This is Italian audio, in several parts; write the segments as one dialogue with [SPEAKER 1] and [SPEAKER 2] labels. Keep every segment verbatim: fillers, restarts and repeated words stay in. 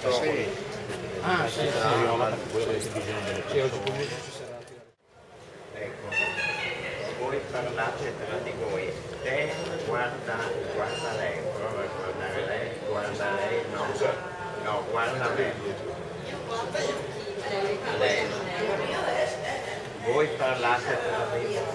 [SPEAKER 1] fatto...
[SPEAKER 2] Sì. Ah, sì, sì.
[SPEAKER 1] Ecco, voi parlate tra di voi, te guarda, guarda lei, prova a guardare lei, guarda lei, no, no, guarda me. Lei. Voi parlate tra di voi.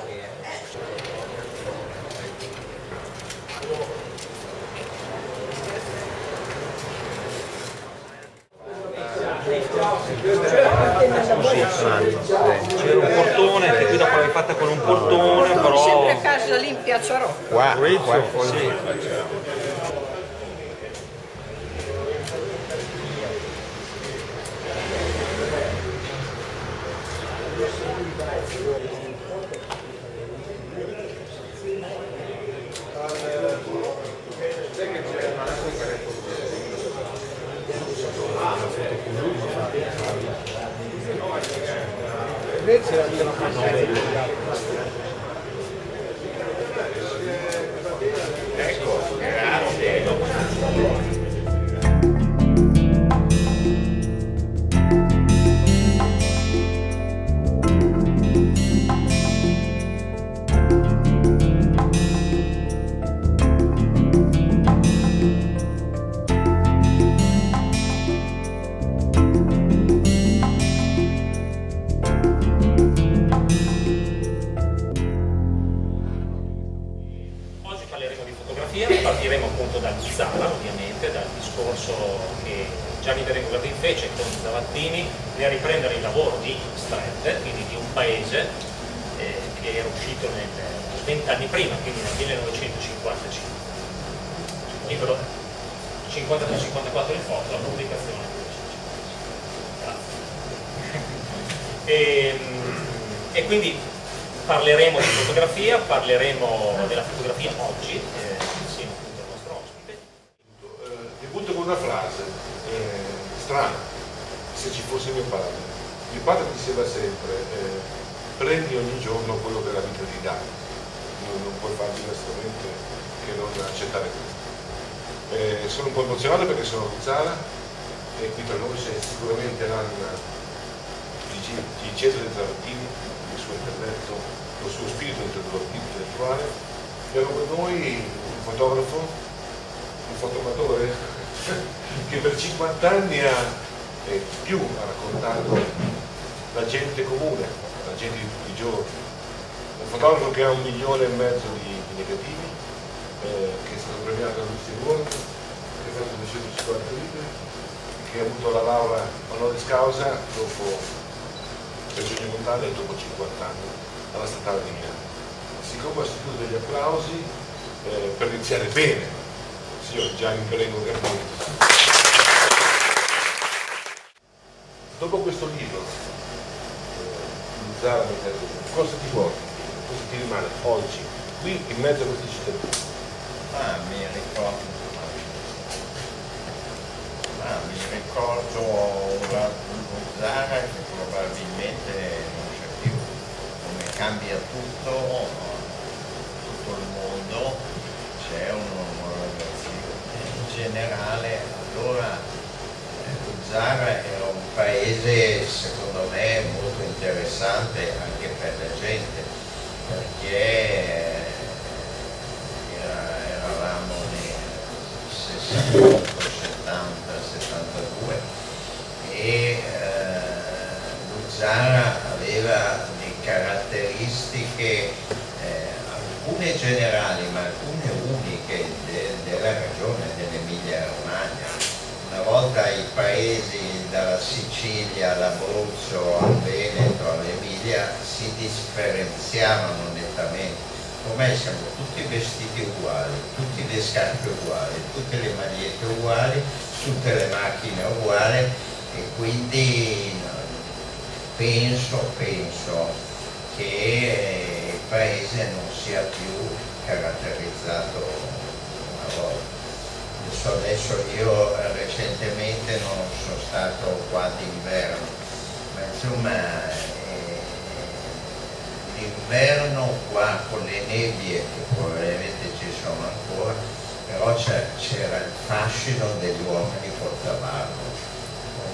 [SPEAKER 3] C'era un portone, che qui dopo l'avevi fatta con un portone, però...
[SPEAKER 4] Sempre a casa lì in Piazza Rocca.
[SPEAKER 1] Qua, qua,
[SPEAKER 3] sì.
[SPEAKER 1] Ecco, grazie.
[SPEAKER 3] Partiremo appunto da Zara, ovviamente, dal discorso che Gianni Berenguer fece con Zavattini nel riprendere il lavoro di Strette, quindi di un paese eh, che era uscito nel vent'anni prima, quindi nel millenovecentocinquantacinque. Libro cinquantatré cinquantaquattro in foto, la pubblicazione. Grazie. e, e quindi parleremo di fotografia, parleremo della fotografia oggi. Eh,
[SPEAKER 5] Debutto con una frase eh, strana, se ci fosse mio padre. Mio padre diceva sempre eh, prendi ogni giorno quello che la vita ti dà, non, non puoi fare diversamente che non accettare questo. Eh, sono un po' emozionato perché sono a Zara e qui tra noi c'è sicuramente l'anima di, di Cesare Zavattini, il suo intelletto, lo suo spirito intellettuale, e con noi un fotografo, un fotografatore che per cinquanta anni ha eh, più ha raccontato la gente comune, la gente di tutti i giorni, un fotografo che ha un milione e mezzo di, di negativi, eh, che è stato premiato da Luigi World, che ha fatto duecentocinquanta libri, che ha avuto la laurea honoris causa dopo per Giorgio Montale dopo cinquanta anni alla Statale di Milano. Siccome ho sentito degli applausi eh, per iniziare bene, signor Gianni Berenguer. Dopo questo libro, Zara, cosa ti porti? Cosa ti rimane oggi, qui in mezzo a questi cittadini?
[SPEAKER 1] Ah, mi ricordo, ah, mi ricordo una Zara che probabilmente non c'è più, come cambia tutto, tutto il mondo, c'è un'omologazione in generale. Allora Zara era un paese secondo me molto interessante anche per la gente, perché era, eravamo nel sessantotto, settanta, settantadue e eh, Zara aveva le caratteristiche, eh, alcune generali ma alcune uniche de, della regione dell'Emilia Romagna. Una volta i paesi dalla Sicilia all'Abruzzo, al Veneto, all'Emilia si differenziavano nettamente. Ormai siamo tutti vestiti uguali, tutte le scarpe uguali, tutte le magliette uguali, tutte le macchine uguali e quindi penso, penso che il paese non sia più caratterizzato una volta. Adesso, adesso io recentemente non sono stato qua d'inverno, ma insomma eh, l'inverno qua con le nebbie, che probabilmente ci sono ancora, però c'era il fascino degli uomini col cavallo,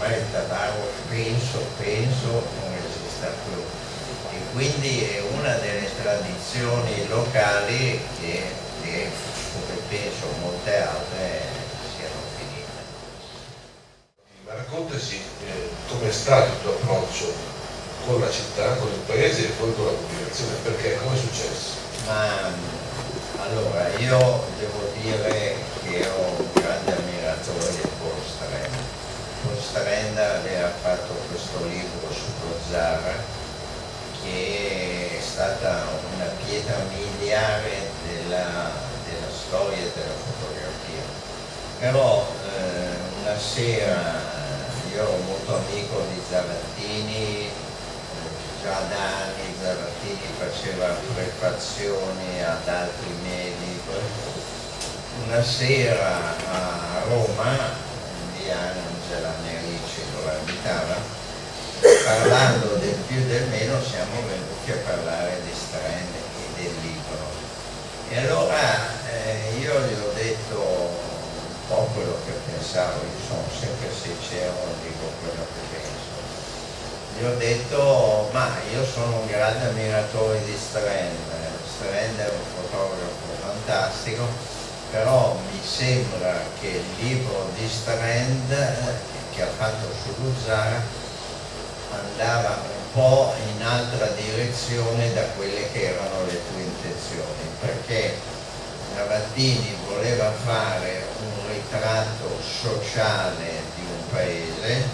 [SPEAKER 6] ormai il tabaro penso, penso non esista più, e quindi è una delle tradizioni locali che, che come penso molte altre siano finite.
[SPEAKER 5] Ma raccontaci eh, com'è stato il tuo approccio con la città, con il paese e poi con la pubblicazione, perché come è successo?
[SPEAKER 6] Ma allora io devo dire che ero un grande ammiratore di Paul Strand. Paul Strand aveva fatto questo libro sullo Zara che è stata una pietra miliare della, della storia e della fotografia. Però eh, una sera io ero molto amico di Zavattini, già da anni Zavattini faceva prefazioni ad altri miei libri. Una sera a Roma, di Angela Nerici dove abitava, parlando del più e del meno siamo venuti a parlare di Strand e del libro. E allora eh, io gli ho detto un po' quello che pensavo, io sono sempre sincero, dico quello che penso. Gli ho detto, ma io sono un grande ammiratore di Strand, Strand è un fotografo fantastico, però mi sembra che il libro di Strand che ha fatto sullo Zara andava un po' in altra direzione da quelle che erano le tue intenzioni, perché Zavattini voleva fare un ritratto sociale di un paese,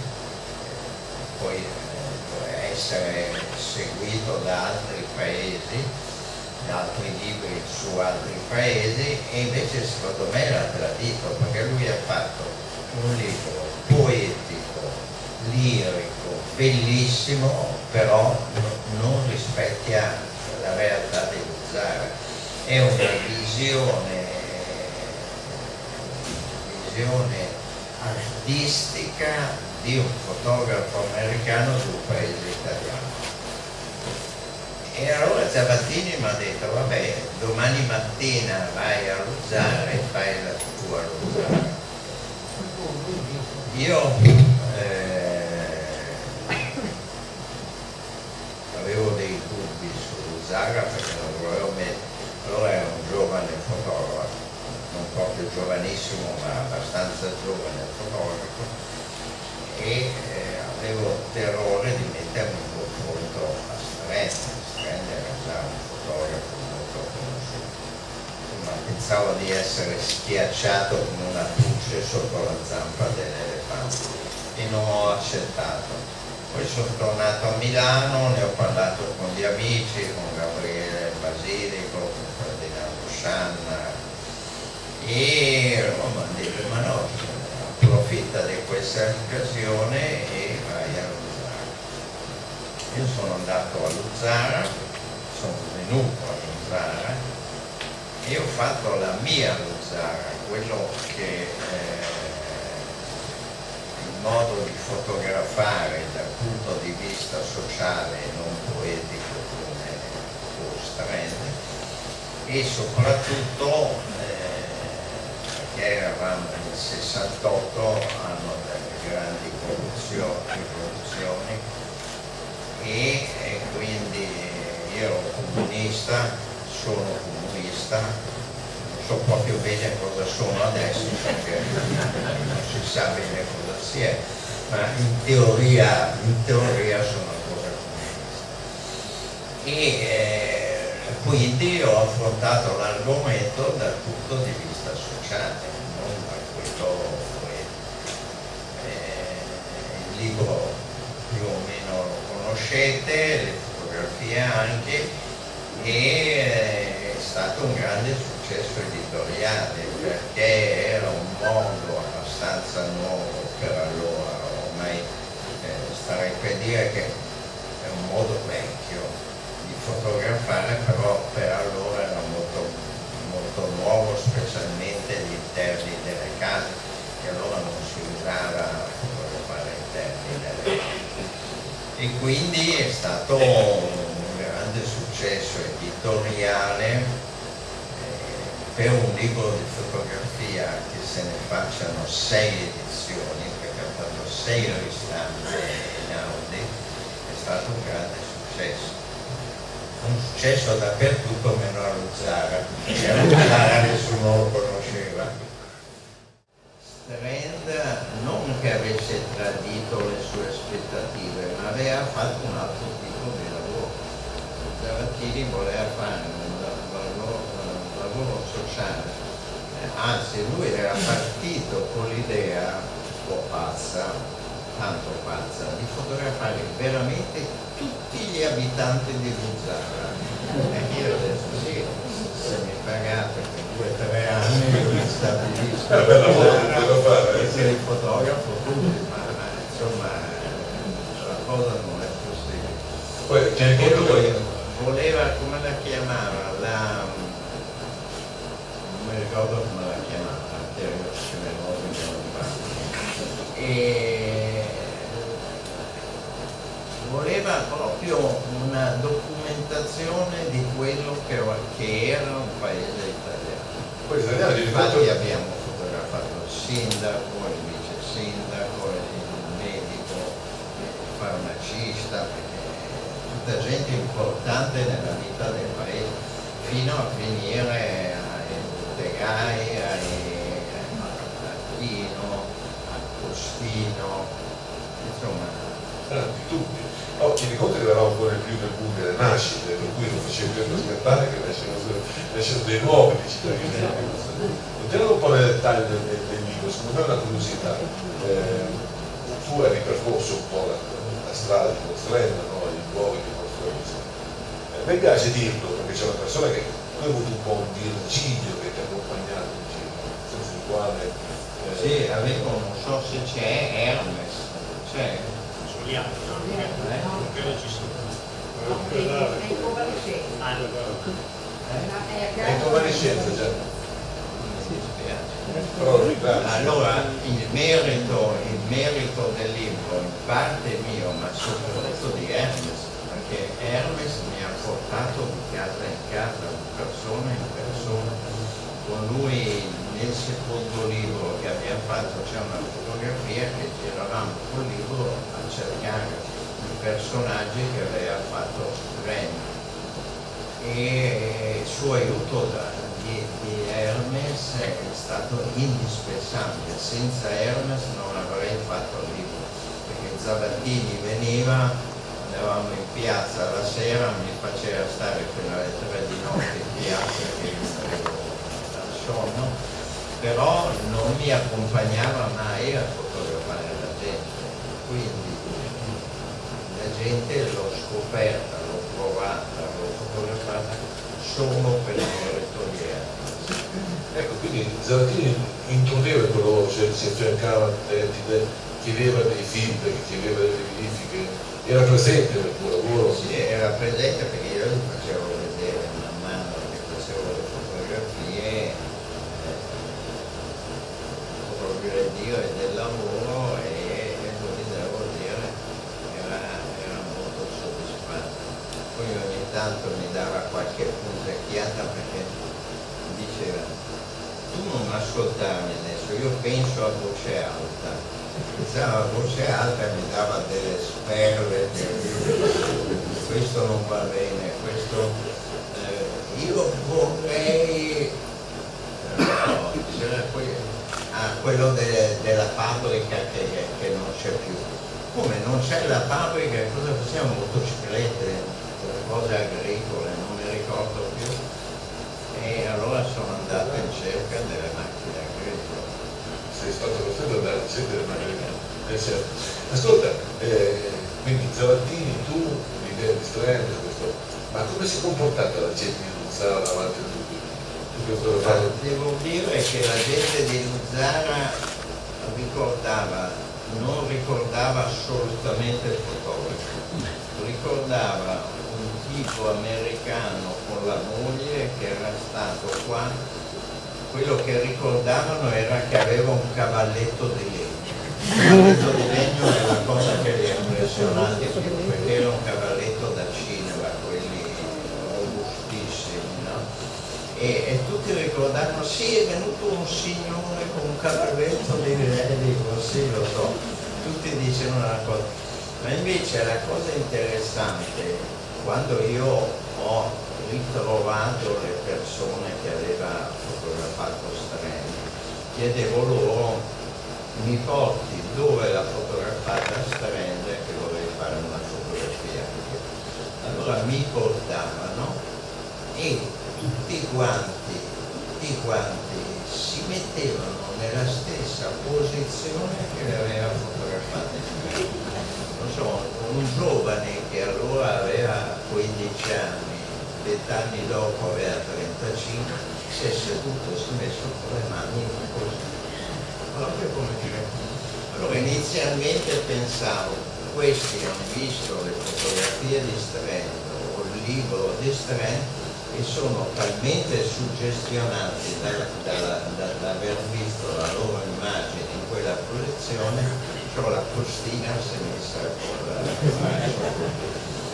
[SPEAKER 6] poi essere seguito da altri paesi, da altri libri su altri paesi, e invece secondo me l'ha tradito, perché lui ha fatto un libro poetico, lirico, bellissimo, però non rispecchia la realtà di Zara. È una visione, visione artistica di un fotografo americano di un paese italiano. E allora Zavattini mi ha detto, vabbè, domani mattina vai a Luzzara e fai la tua Luzzara. Io eh, avevo dei dubbi su Luzzara perché non volevo mettere, allora ero un giovane fotografo, non proprio giovanissimo ma abbastanza giovane fotografo, e eh, avevo terrore di mettermi in confronto a Strand. Strand era già un fotografo molto conosciuto, ma pensavo di essere schiacciato come una pulce sotto la zampa dell'elefante e non ho accettato. Poi sono tornato a Milano, ne ho parlato con gli amici, con Gabriele Basilico, con Ferdinando Scianna, e oh, mi hanno detto, ma no, approfitta di questa occasione e vai a Luzzara. Io sono andato a Luzzara, sono venuto a Luzzara e ho fatto la mia Luzzara, quello che eh, il modo di fotografare dal punto di vista sociale e non poetico come Paul Strand, e soprattutto eh, perché eravamo nel sessantotto, hanno delle grandi produzioni, produzioni e, e quindi io ero comunista, sono comunista, non so proprio bene cosa sono adesso perché non si sa bene cosa si è, ma in teoria, in teoria sono ancora comunista. E eh, quindi ho affrontato l'argomento dal punto di vista sociale, non da quello poetico. Eh, il libro più o meno lo conoscete, le fotografie anche, e è stato un grande successo editoriale perché era un modo abbastanza nuovo per allora, ormai eh, starei per dire che è un modo vecchio di fotografare, però per allora era molto, molto nuovo, specialmente gli interni delle case, che allora non si usava fotografare interni delle case. E quindi è stato un grande successo editoriale eh, per un libro di fotografia che se ne facciano sei edizioni, perché ha fatto sei ristampe in Audi, è stato un grande successo. Un successo dappertutto meno a Luzzara, perché a Luzzara nessuno lo conosceva. Strand non che avesse tradito le sue aspettative, ma aveva fatto un altro tipo di lavoro. Zavattini voleva fare un lavoro, un lavoro sociale, anzi lui era partito con l'idea un po' pazza, tanto pazza, di fotografare veramente tutti gli abitanti di Luzzara. E io ho detto sì, se mi pagate per due o tre anni mi stabilisco e se li fotografo tutti, ma insomma la cosa non è possibile.
[SPEAKER 5] Poi,
[SPEAKER 6] Perché lui voleva, come la chiamava, la non mi ricordo come la chiamava, che me lo ricordo, e voleva proprio una documentazione di quello che, che era un paese italiano.
[SPEAKER 5] poi italiano di
[SPEAKER 6] Infatti abbiamo fotografato il sindaco, il vice sindaco, il medico, il farmacista, tutta gente importante nella vita del paese, fino a finire ai bottegai, ai Martino, a Costino, insomma.
[SPEAKER 5] Tanti, tutti. Oh, ti ricordi che eravamo ancora più nel boom delle nascite, per cui non facevi più aspettare che nascevano dei nuovi di cittadini. Entriamo un po' nei dettagli del, del, del libro, secondo me è una curiosità. Eh, tu hai ripercorso un po' la, la strada di Strand, no? I luoghi di Strand. Eh, mi piace dirlo perché c'è una persona che tu hai avuto un po' un Virgilio che ti ha accompagnato in giro, senza il quale. Eh,
[SPEAKER 6] sì, avevo, non so se c'è Hermes, c'è.
[SPEAKER 3] Gli altri, non credo ci sia.
[SPEAKER 4] È in convalescenza.
[SPEAKER 3] Ah,
[SPEAKER 5] è in convalescenza già.
[SPEAKER 6] Mi dispiace.
[SPEAKER 5] Però ringrazio.
[SPEAKER 6] Allora, il merito, il merito del libro in parte mio, ma soprattutto di Hermes, perché Hermes mi ha portato di casa in casa, di persona in persona. Con lui nel secondo libro che abbiamo fatto c'è una fotografia che giravamo col libro a cercare i personaggi che aveva fatto Strand, e il suo aiuto da, di, di Hermes è stato indispensabile. Senza Hermes non avrei fatto il libro, perché Zavattini veniva, andavamo in piazza la sera, mi faceva stare fino alle tre di notte in piazza che io avevo dal sonno, però non mi accompagnava mai a fotografare la gente, quindi la gente l'ho scoperta, l'ho provata, l'ho fotografata solo per il merito di Hermes.
[SPEAKER 5] Ecco, quindi Zavattini intrudeva in quello, cioè si affiancava a te, ti chiedeva dei feedback, chiedeva delle verifiche, era presente nel tuo lavoro?
[SPEAKER 6] Sì, era presente perché io gli facevo vedere man mano che facevo le fotografie, del Dio e del lavoro, e lui, devo dire, era, era molto soddisfatto. Poi ogni tanto mi dava qualche punzecchiata perché diceva: tu non ascoltarmi adesso, io penso a voce alta. Pensava a voce alta e mi dava delle sperle, questo non va bene, questo eh, io vorrei, no, c'era poi ah, quello de, della fabbrica che, che non c'è più. Come non c'è la fabbrica, cosa facciamo? Motociclette, cose agricole, non mi ricordo più. E allora sono andato in cerca delle macchine agricole.
[SPEAKER 5] Sei stato costretto ad andare in cerca delle macchine agricole. Eh, certo. Ascolta, eh, quindi Zavattini, tu, l'idea di Strand, questo, ma come si è comportata la gente di Luzzara davanti a tutti?
[SPEAKER 6] Devo dire che la gente di Luzzara ricordava, non ricordava assolutamente il fotografo, ricordava un tipo americano con la moglie che era stato qua. Quello che ricordavano era che aveva un cavalletto di legno. Il cavalletto di legno è la cosa che li ha impressionati più, perché era un cavalletto da cinema, quelli robustissimi, no? E, e tutti ricordavano: sì, è venuto un signore con un cavalletto di legno, sì, lo so. tutti dicono una cosa, ma invece la cosa interessante, quando io ho ritrovato le persone che aveva fotografato Strehn, chiedevo loro, mi porti dove l'ha fotografata Strehn, che vorrei fare una fotografia. Allora mi portavano e tutti quanti, tutti quanti si mettevano nella stessa posizione che le aveva fotografate. Non so, un giovane che allora aveva quindici anni, vent'anni dopo aveva trentacinque, si è seduto, si è messo con le mani così. Proprio come dire. Allora inizialmente pensavo, questi hanno visto le fotografie di Strehn o il libro di Strehn e sono talmente suggestionati dall'aver visto la loro immagine in quella proiezione, cioè la postina si è messa con la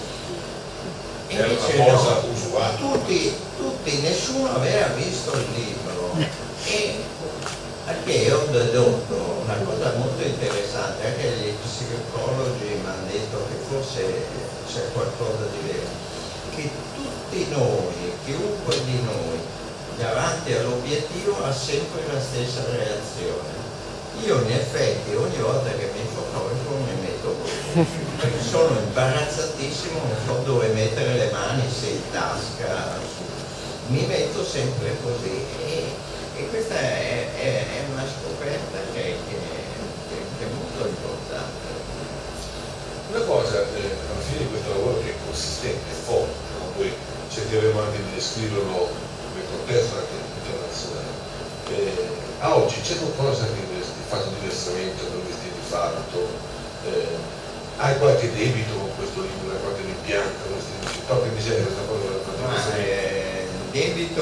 [SPEAKER 6] e invece
[SPEAKER 5] cosa
[SPEAKER 6] no,
[SPEAKER 5] usuale.
[SPEAKER 6] tutti, tutti, nessuno aveva visto il libro e anche ho dedotto una cosa molto interessante, anche gli psicologi mi hanno detto che forse c'è qualcosa di vero, che tutti noi, chiunque di noi, davanti all'obiettivo ha sempre la stessa reazione. Io in effetti ogni volta che mi fotografo mi metto così, perché sono imbarazzatissimo, non so dove mettere le mani, se in tasca, su. Mi metto sempre così e, e questa è, è, è una scoperta che, che, che, che è molto importante.
[SPEAKER 5] Una cosa, eh, alla fine di questo lavoro che è consistente, è forte, no? Poi cercheremo anche di descriverlo nel contesto anche internazionale. Eh, a oggi c'è qualcosa che avresti fatto diversamente, dovresti di fatto? Eh, hai qualche debito con questo libro, hai qualche rimpianto, dovresti che miseria questa cosa l'hai fatto diversamente?
[SPEAKER 6] Eh, debito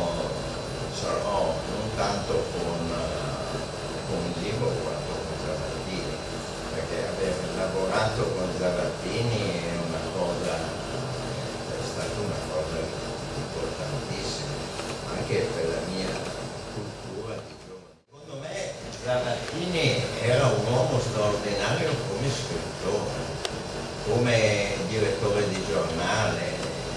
[SPEAKER 6] sarò non tanto con, con il libro quanto con Zavattini, perché aver lavorato con Zavattini è una cosa, è stata una cosa importantissima, anche per la mia cultura di giovane. Secondo me Zavattini era un uomo straordinario come scrittore, come direttore di giornale.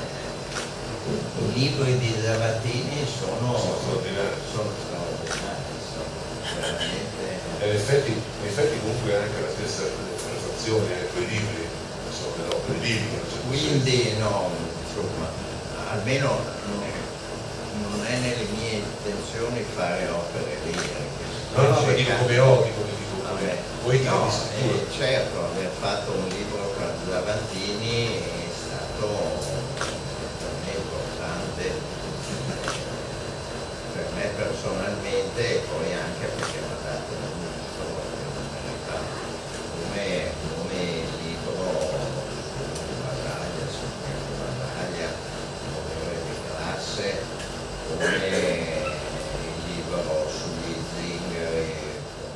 [SPEAKER 6] I libri di Zavattini sono,
[SPEAKER 5] Sono straordinari.
[SPEAKER 6] sono straordinari, sono veramente...
[SPEAKER 5] E in effetti, in effetti comunque anche la stessa prefazione, ecco, i libri, sono delle opere liriche.
[SPEAKER 6] Quindi no, insomma, almeno non è, non è nelle mie intenzioni fare opere liriche.
[SPEAKER 5] No, no, ma dico come hobby, come dico come
[SPEAKER 6] Vabbè.
[SPEAKER 5] poetica
[SPEAKER 6] No,
[SPEAKER 5] di scrittura.
[SPEAKER 6] eh, certo, aver fatto un libro con Zavattini è stato per me importante, per me personalmente e poi anche perché mi ha dato una storia, una verità, come, come il libro su Basaglia, su Pietro Basaglia, Potere di classe, come il libro sugli zingari.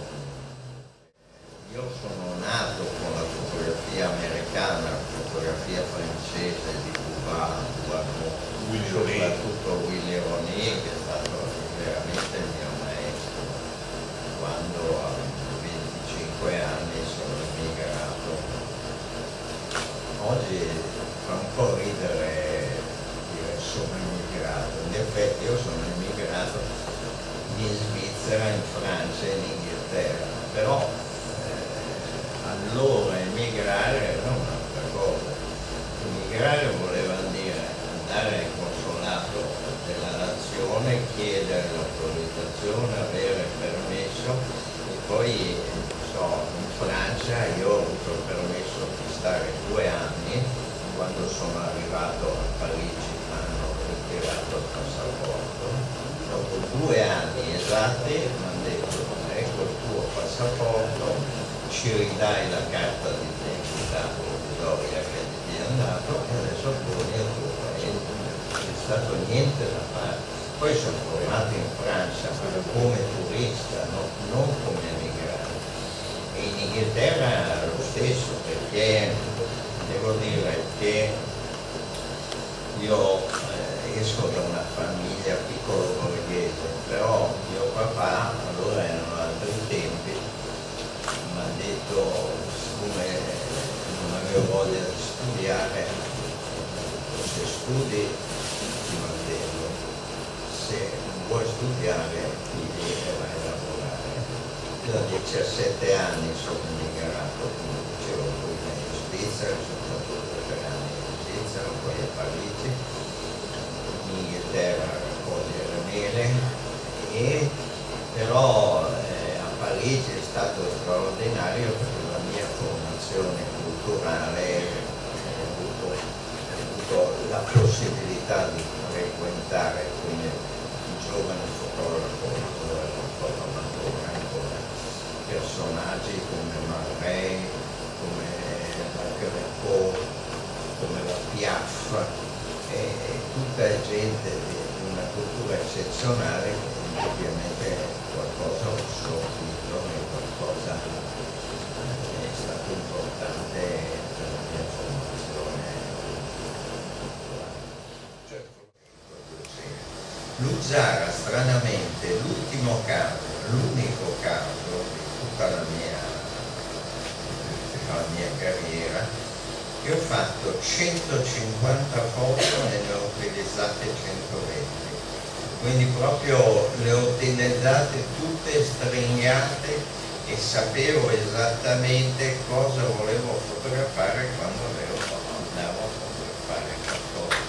[SPEAKER 6] Io sono nato con la fotografia americana, la fotografia francese di Duval,
[SPEAKER 5] Willy Ronet.
[SPEAKER 6] soprattutto Willy Ronet, che è stato veramente il mio maestro. Quando a venticinque anni sono emigrato, oggi fa un po' ridere dire sono emigrato, in effetti io sono emigrato in Svizzera, in Francia e in Inghilterra, però allora emigrare era un'altra cosa. Emigrare voleva dire andare al consolato della nazione, chiedere l'autorizzazione, avere il permesso e poi, non so, in Francia io ho avuto il permesso di stare due anni, quando sono arrivato a Parigi mi hanno ritirato il passaporto, dopo due anni esatti mi hanno detto ecco il tuo passaporto, ci ridai la carta di identità provvisoria che ti è andato e adesso torni al tuo paese. Non c'è stato niente da fare. Poi sono tornato in Francia come turista, no? Non come emigrante. E in Inghilterra lo stesso, perché devo dire che io eh, esco da una famiglia piccolo borghese, però mio papà, allora erano altri tempi, mi ha detto ho voglia di studiare, se studi ti mantengo, se non vuoi studiare ti devi vai a lavorare. Io da diciassette anni sono immigrato, come dicevo prima, in Svizzera, sono stato tre anni in Svizzera, poi a Parigi, in Inghilterra a raccogliere mele, e però eh, a Parigi è stato straordinario perché la mia formazione culturale ho avuto, ho avuto la possibilità di frequentare come giovane fotografo, ancora ancora personaggi come Marray, come la Greco, come la Piaf, e tutta gente di una cultura eccezionale che ovviamente qualcosa ho sortito e qualcosa è stato importante per la mia formazione culturale. Luzzara, stranamente, l'ultimo caso, l'unico caso di tutta la mia, la mia carriera, che ho fatto centocinquanta foto e ne ho utilizzate centoventi. Quindi proprio le ho utilizzate tutte strignate e sapevo esattamente cosa volevo fotografare quando avevo, andavo a fotografare qualcosa.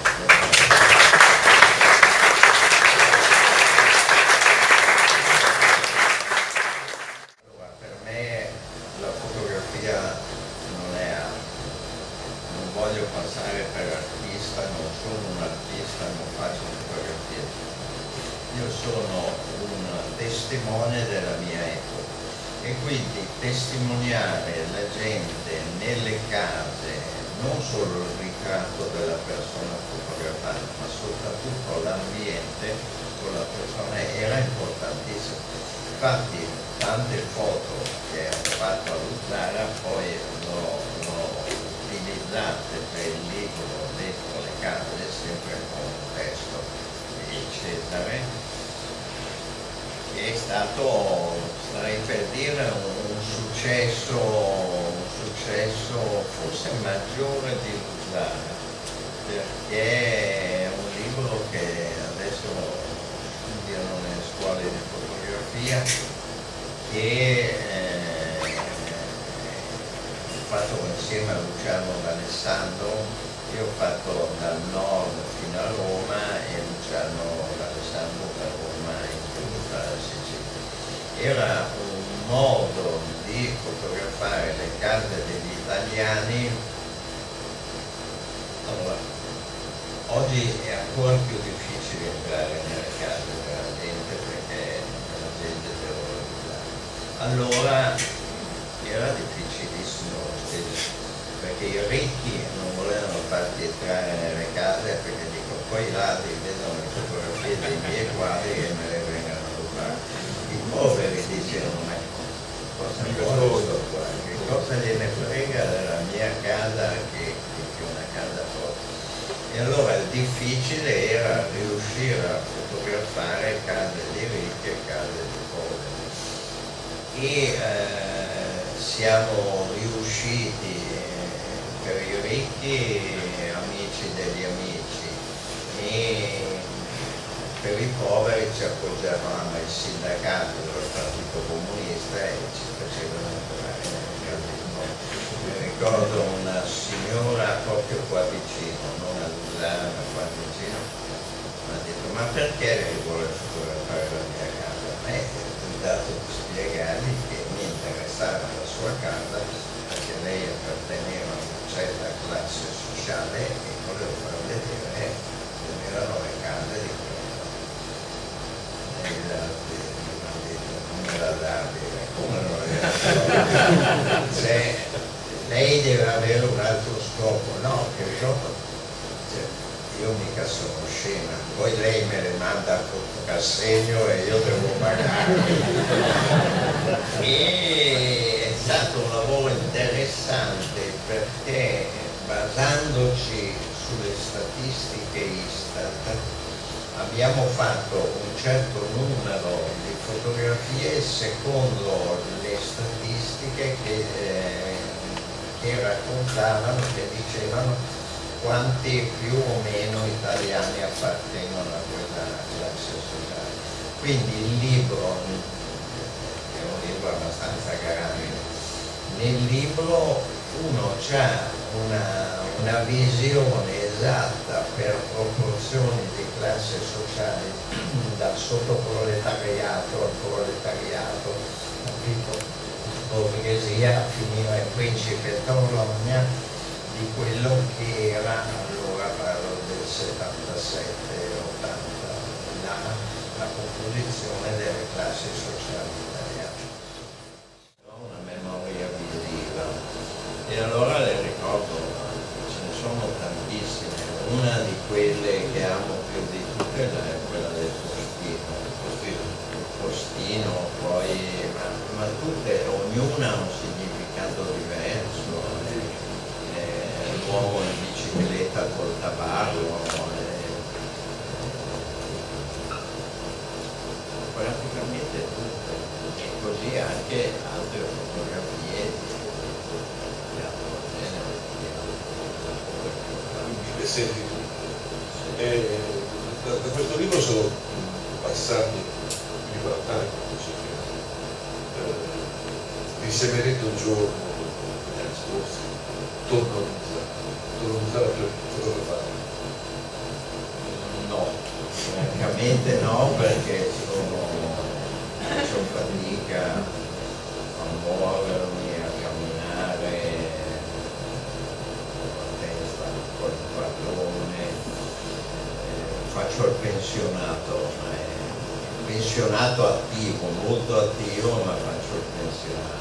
[SPEAKER 6] Allora, per me la fotografia non è altro. Non voglio passare per artista, non sono un artista, non faccio fotografia. Io sono un testimone della mia epoca e quindi testimoniare la gente nelle case, non solo il ritratto della persona fotografata, ma soprattutto l'ambiente con la persona era importantissimo. Infatti tante foto che ho fatto a Luzzara poi l'ho utilizzate per il libro dentro le case, sempre con un testo di Cesare, che è stato, starei per dire, un successo, un successo forse maggiore di Luzzara, perché è un libro che adesso studiano nelle scuole di fotografia, che eh, ho fatto insieme a Luciano D'Alessandro. Io ho fatto dal nord fino a Roma e Luciano D'Alessandro da Roma in tutta la Sicilia. Era un modo di fotografare le case degli italiani. Allora, oggi è ancora più difficile entrare nelle case della gente perché la gente terrorizzata. Allora era difficilissimo lo stesso, perché i ricchi non volevano farti entrare nelle case perché dicono poi i ladri vedono le fotografie dei miei quadri e me le vengano a rubare. I poveri dicevano ma cosa vuole sto qua? Che cosa gliene frega della mia casa che, che una casa propria? E allora il difficile era riuscire a fotografare case di ricchi e case di poveri. E eh, siamo riusciti per i ricchi, amici degli amici, e per i poveri ci appoggiavamo ai sindacati del Partito Comunista e ci facevano entrare nelle case di poveri. Mi ricordo una signora proprio qua vicino, non a Luzzara ma qua vicino, mi ha detto ma perché lei vuole fotografare la mia casa? A me ho tentato di spiegargli che mi interessava la sua casa perché lei apparteneva a una certa classe sociale e volevo far vedere come erano le case di quella. Lei mi ha detto, non me la dà a dire, come non la dà? Cioè, lei deve avere un altro scopo, no? Che scopo? Cioè, io mica sono scema, poi lei me le manda a segno e io devo pagare. E è stato un lavoro interessante perché basandoci sulle statistiche Istat abbiamo fatto un certo numero di fotografie secondo le statistiche che, eh, che che raccontavano, che dicevano quanti più o meno italiani appartengono a quella classe sociale. Quindi il libro, è un libro abbastanza grande, nel libro uno ha una, una visione esatta per proporzioni di classe sociale, dal sottoproletariato al proletariato, capito? Borghesia a finire il principe Torlonia, di quello che era, allora parlo del settantasette ottanta, la, la composizione delle classi sociali italiane. Ho una memoria visiva e allora le ricordo, ce ne sono tantissime. Una di quelle che amo più di tutte è quella del postino, postino, postino poi, ma, ma tutte, ognuna ha un significato diverso. Eh, eh, l'uomo in bicicletta col tabarro, eh, praticamente tutte, e così anche altre fotografie.
[SPEAKER 5] Quindi, senti, eh, da, da questo libro sono passati più di quaranta anni, eh, di Severetto un giorno, negli anni scorsi, torno a Nizza, torno a Nizza per fotografare.
[SPEAKER 6] No, francamente no, perché sono, faccio fatica a muovermi, a camminare con la testa, col pallone, eh, faccio il pensionato, eh, pensionato attivo, molto attivo, ma faccio il pensionato.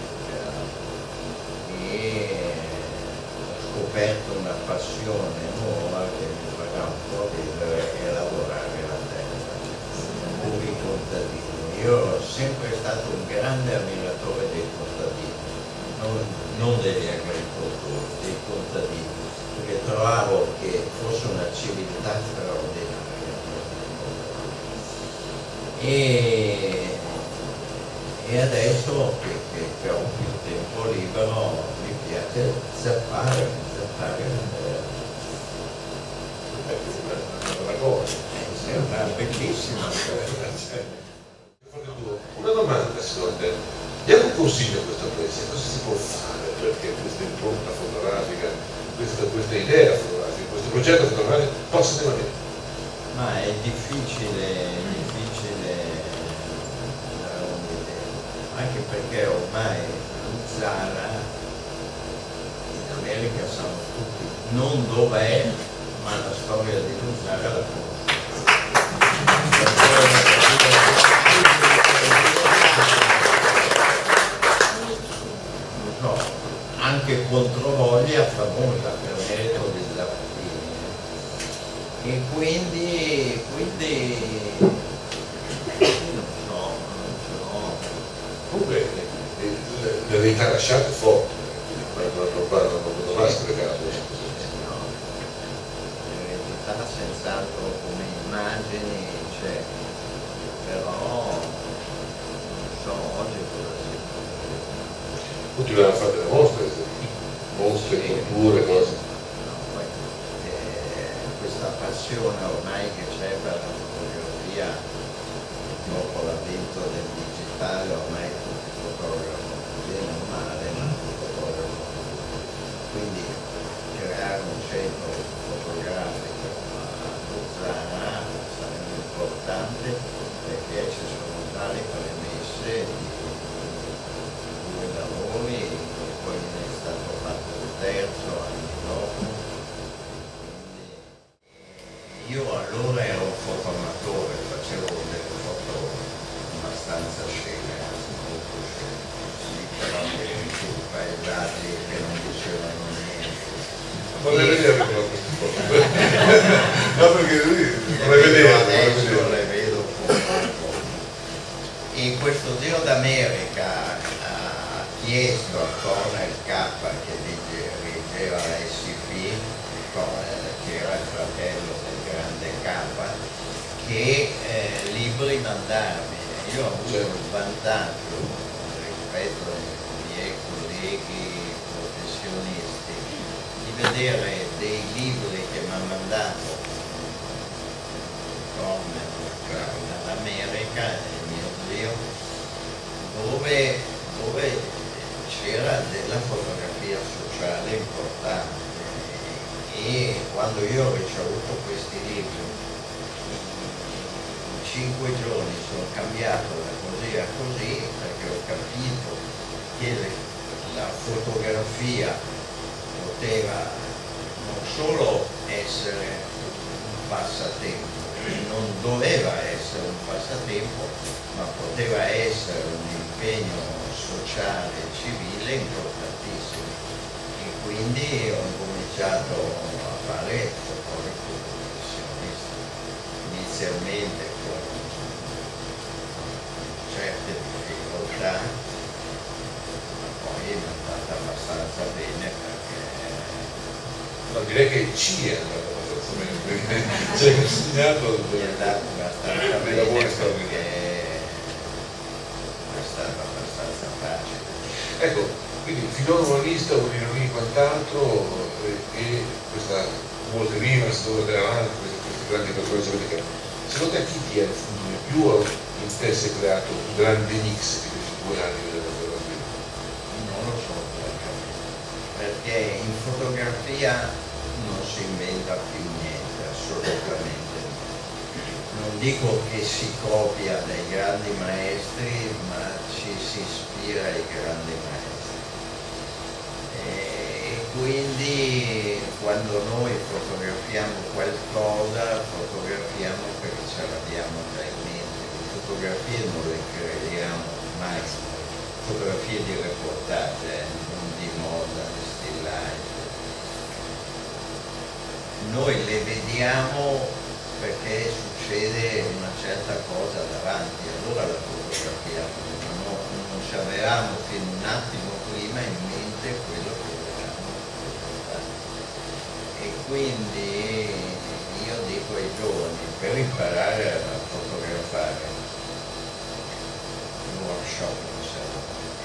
[SPEAKER 6] E ho scoperto una passione nuova che mi farà un po' vivere e lavorare la terra, come i contadini. Io ero sempre stato un grande ammiratore dei contadini, non, non degli agricoltori, dei contadini, perché trovavo che fosse una civiltà straordinaria. E, e adesso che, che, che ho più tempo libero mi piace zappare, zappare la terra.
[SPEAKER 5] Una cosa.
[SPEAKER 6] Sembra bellissima.
[SPEAKER 5] Una domanda secondo te, diamo un consiglio a questo paese, cosa si può fare perché questa impronta fotografica, questa, questa idea fotografica, questo progetto fotografico possa rimanere?
[SPEAKER 6] Ma è difficile, è difficile dare un'idea, anche perché ormai Zara in America sanno tutti, non dov'è, ma la storia di Zara la conoscono. Non so, anche Controvoglia famosa per merito di Zappini. E quindi, quindi non so, non so.
[SPEAKER 5] Comunque l'eredità lasciata è forte, quindi non va sprecato.
[SPEAKER 6] No, l'eredità senz'altro come immagini c'è, però non so oggi cosa si può fare.
[SPEAKER 5] Continuiamo a fare delle mostre, mostre, culture, cose.
[SPEAKER 6] No, poi, eh, questa passione ormai che c'è per la fotografia, dopo l'avvento del digitale, ormai tutti fotografano, bene o male, ma fotografano. Quindi creare un centro fotografico a Luzzana sarebbe importante, perché ci sono già le premesse di due lavori e poi ne è stato fatto il terzo anni dopo. Quindi, io allora ero un fotoamatore, facevo delle foto abbastanza scene, molto scene, sì, però che paesaggi che non dicevano niente.
[SPEAKER 5] Vorrei vedere però queste foto. No, perché lui vorrei vedere.
[SPEAKER 6] Adesso le vedo poco. E questo Dio d'America ha chiesto a Cornel K, che dirigeva la S P, che era il fratello del grande K, che eh, libri mandarmi. Io ho avuto il vantaggio rispetto ai miei colleghi professionisti vedere dei libri che mi ha mandato dall'America, il mio zio, dove, dove c'era della fotografia sociale importante, e quando io ho ricevuto questi libri in cinque giorni sono cambiato da così a così, perché ho capito che la fotografia poteva non solo essere un passatempo, non doveva essere un passatempo, ma poteva essere un impegno sociale e civile importantissimo. E quindi ho cominciato a fare fotografia professionista, inizialmente con certe difficoltà, ma poi è andata abbastanza bene perché...
[SPEAKER 5] No, direi che ci è andato abbastanza bene, perché ci hai consegnato
[SPEAKER 6] è andato abbastanza
[SPEAKER 5] dei
[SPEAKER 6] bene
[SPEAKER 5] lavori
[SPEAKER 6] perché
[SPEAKER 5] straordinari.
[SPEAKER 6] è stato abbastanza facile.
[SPEAKER 5] Ecco, quindi filone umanista, un'ironia e quant'altro, e, e questa Walter Rivers, dove andare avanti, questi, questi grandi personaggi americani. Secondo te chi ti ha influito di più o in te si è creato un grande mix di questi due anni della fotografia?
[SPEAKER 6] Non lo so perché in fotografia non si inventa più niente, assolutamente. Non dico che si copia dai grandi maestri, ma ci si ispira ai grandi maestri. E quindi quando noi fotografiamo qualcosa, fotografiamo perché ce l'abbiamo già in mente. Le fotografie non le creiamo mai, fotografie di reportage, eh, non di moda, di still life. Noi le vediamo perché succede una certa cosa davanti, allora la fotografiamo, no, non ci avevamo fino un attimo prima in mente quello che volevamo fotografare. E quindi io dico ai giovani, per imparare a fotografare, un workshop non serve.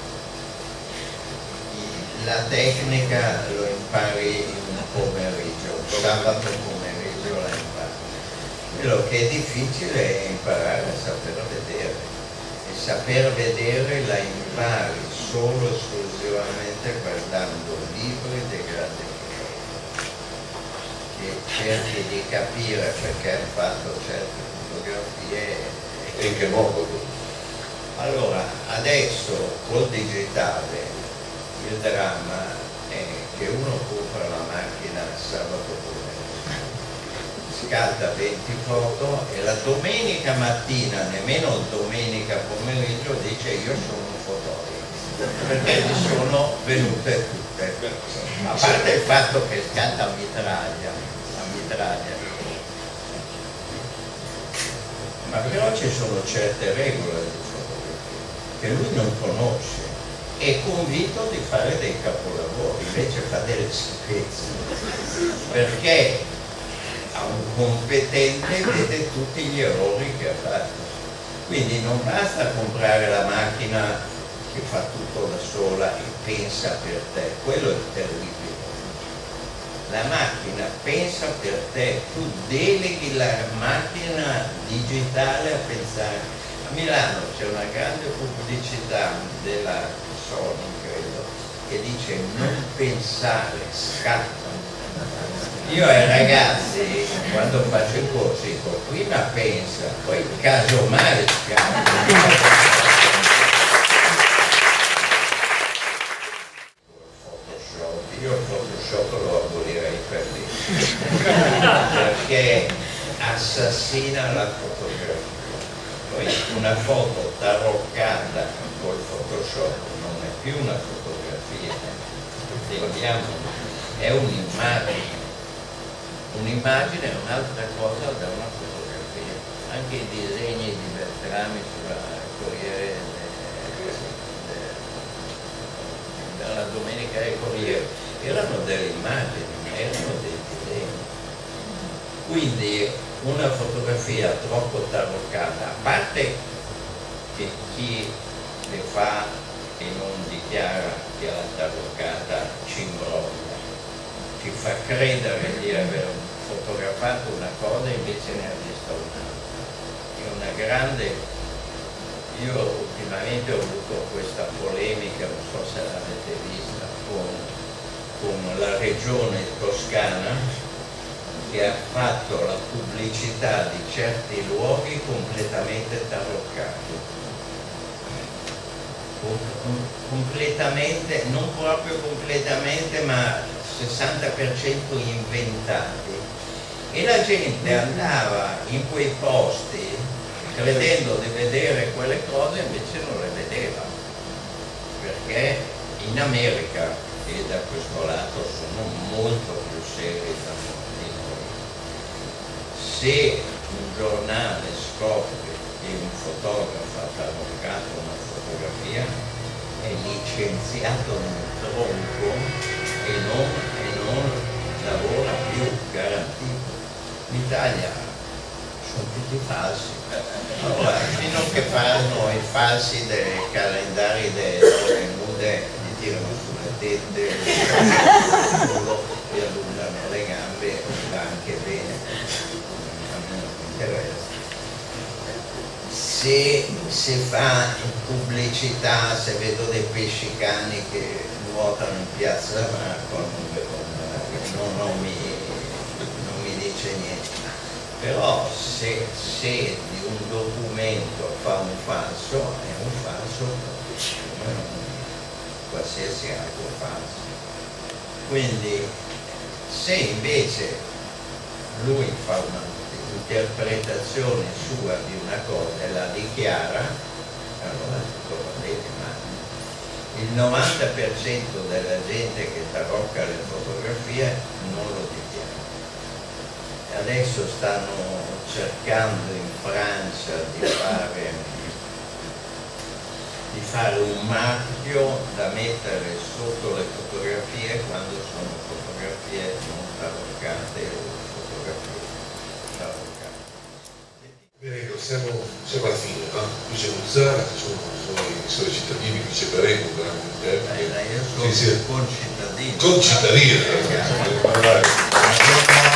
[SPEAKER 6] La tecnica lo impari in un pomeriggio, un sabato pomeriggio la impari. Quello che è difficile è imparare a saper vedere, e saper vedere la impari solo e esclusivamente guardando libri dei grandi fotografi, che cerchi di capire perché hanno fatto certe fotografie.
[SPEAKER 5] E in che modo?
[SPEAKER 6] Allora, adesso col digitale il dramma è che uno compra la macchina sabato pomeriggio, scatta venti foto e la domenica mattina, nemmeno domenica pomeriggio, dice io sono un fotografo, perché ci sono venute tutte. A parte il fatto che scatta a mitraglia, a mitraglia, ma però ci sono certe regole di fotografia che lui non conosce. È convinto di fare dei capolavori, invece fa delle schifezze, perché a un competente vede tutti gli errori che ha fatto. Quindi non basta comprare la macchina che fa tutto da sola e pensa per te, quello è terribile. La macchina pensa per te, tu deleghi la macchina digitale a pensare. A Milano c'è una grande pubblicità della Sony, credo, che dice non pensare, scatta. Io ai ragazzi quando faccio i corsi dico prima pensa, poi casomai scatta. Photoshop, io il Photoshop lo abolirei per lì, perché assassina la fotografia. Poi una foto taroccata col Photoshop non è più una fotografia, vediamo, è un'immagine. Un'immagine è un'altra cosa da una fotografia. Anche i disegni di Beltrami sulla Corriere della Domenica del Corriere erano delle immagini, erano dei disegni. Quindi una fotografia troppo taroccata, a parte che chi le fa e non dichiara che l'ha taroccata ci imbroglia, ci fa credere di aver fotografato una cosa e invece ne ha vista un'altra. È una grande... Io ultimamente ho avuto questa polemica, non so se l'avete vista, con, con la regione toscana che ha fatto la pubblicità di certi luoghi completamente taroccati. Completamente, non proprio completamente, ma sessanta per cento inventati, e la gente andava in quei posti credendo di vedere quelle cose, invece non le vedeva, perché in America, e da questo lato sono molto più seri da noi, se un giornale scopre che un fotografo ha taroccato una fotografia, è licenziato nel tronco e non, e non lavora più, garantito. In Italia sono tutti falsi. Allora, fino a che fanno i falsi dei calendari delle donne nude, gli tirano sulle tette, il culo, gli allungano le gambe, va anche bene, a me non interessa. Se si fa in pubblicità, se vedo dei pescicani che nuotano in piazza Marco, non, non, mi, non mi dice niente. Però se, se di un documento fa un falso, è un falso come qualsiasi altro falso. Quindi se invece lui fa un'interpretazione sua di una cosa e la dichiara, allora tutto va bene, ma il novanta per cento della gente che tarocca le fotografie non lo dichiara. Adesso stanno cercando in Francia di fare, di fare un marchio da mettere sotto le fotografie quando sono fotografie non taroccate o fotografie taroccate.
[SPEAKER 5] Bene, siamo, siamo alla fine, no? Qui c'è Luzzara, ci sono, sono i suoi cittadini, qui c'è Berego, un grande interprete.
[SPEAKER 6] Eh, io sono
[SPEAKER 5] sì, sì.
[SPEAKER 6] concittadino.
[SPEAKER 5] Concittadino, per parlare.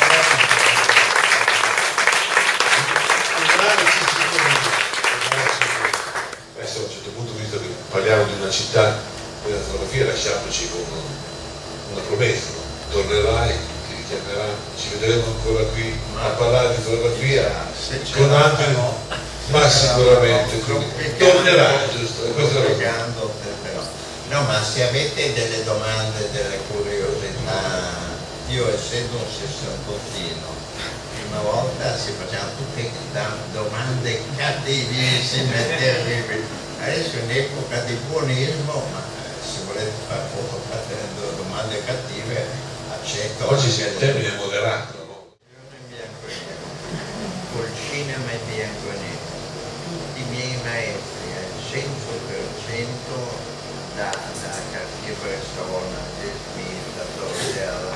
[SPEAKER 5] Adesso a un certo punto, visto che parliamo di una città, della fotografia, lasciamoci con una promessa, no? Tornerai, ti richiamerà, ci vedremo ancora qui a parlare di fotografia con altri, no, ma sicuramente tornerà, giusto? Questa è la cosa.
[SPEAKER 6] No, ma se avete delle domande, delle curiosità, io essendo un sessantottino, una volta si facevano tutte domande cattivissime, terribili. Adesso in epoca di buonismo, ma se volete fare foto facendo domande cattive, accetto.
[SPEAKER 5] Oggi si è il termine moderato.
[SPEAKER 6] In bianco e nero, col cinema in bianco e nero, tutti i miei maestri al cento per cento da, da Cartier-Bresson a Smith, a Torriel,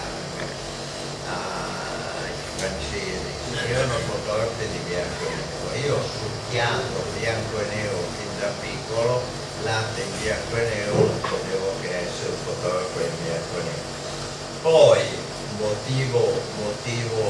[SPEAKER 6] ai francesi, erano fotografi di bianco e nero. Io ho succhiato bianco e nero fin da piccolo, latte in bianco e nero, non potevo che essere un fotografo in bianco e nero. Poi, motivo, motivo,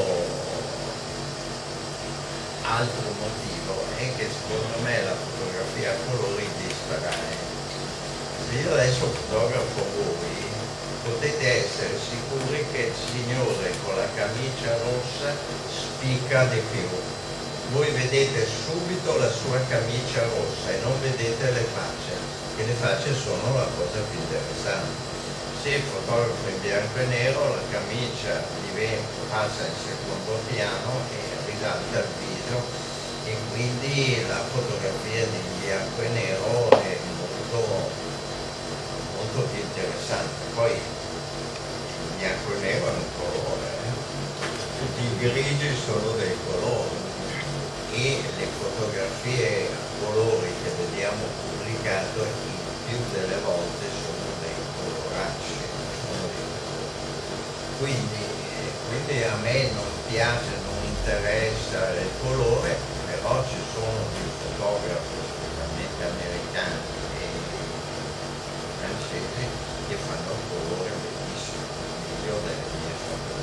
[SPEAKER 6] altro motivo è che secondo me la fotografia a colori distrae. Se io adesso fotografo voi, potete essere sicuri che il signore con la camicia rossa spicca di più. Voi vedete subito la sua camicia rossa e non vedete le facce, che le facce sono la cosa più interessante. Se fotografo in bianco e nero, la camicia diventa, passa in secondo piano e risalta il viso, e quindi la fotografia in bianco e nero è molto, molto più interessante. Poi il bianco e nero è un colore, eh? Tutti i grigi sono dei colori, e le fotografie a colori che vediamo pubblicate il più delle volte sono dei coloracci, sono dei colori. Quindi, quindi a me non piace, non interessa il colore, però ci sono più fotografi, specialmente americani e francesi, che fanno colore bellissimo, meglio delle mie fotografie.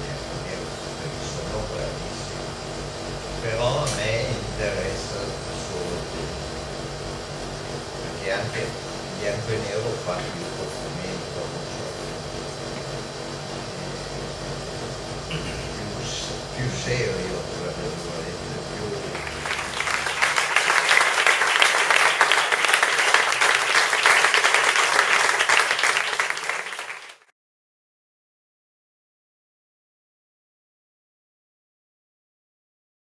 [SPEAKER 6] bianco e nero fa più documento, non so, più, più serio